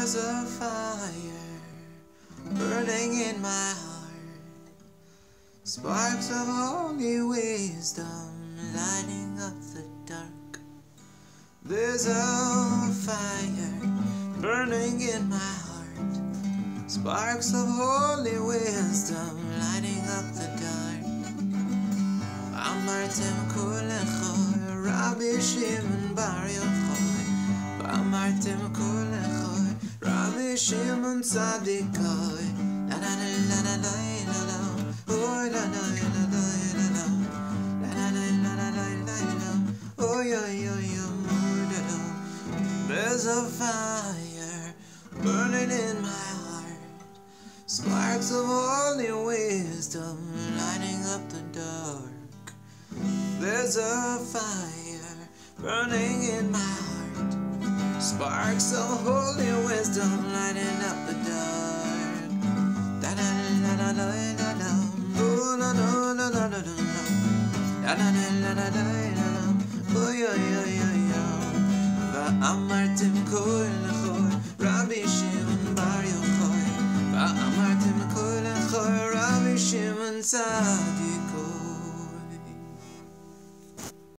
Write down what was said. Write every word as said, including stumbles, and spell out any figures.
There's a fire burning in my heart, sparks of holy wisdom lighting up the dark. There's a fire burning in my heart, sparks of holy wisdom lighting up the dark. Amartem kulechoy, Rabbi Shimon Bar Yochai. Amartem kulechoy, Rabbi Shimon Tzadikoy. La la la la la la la, oh la la la la la la, la la la la la la la, oh yo yo yo la la. There's a fire burning in my heart, sparks of holy wisdom lighting up the dark. There's a fire burning in my heart, sparks of holy wisdom lighting up the dark. Da da da da da da da, oh la la la la la la, da da da da da da, oh yo yo yo yo. Va'amartem kol lechoy, Rabbi Shimon Bar Yochai. Va'amartem kol lechoy, Rabbi Shimon Tzadikoy.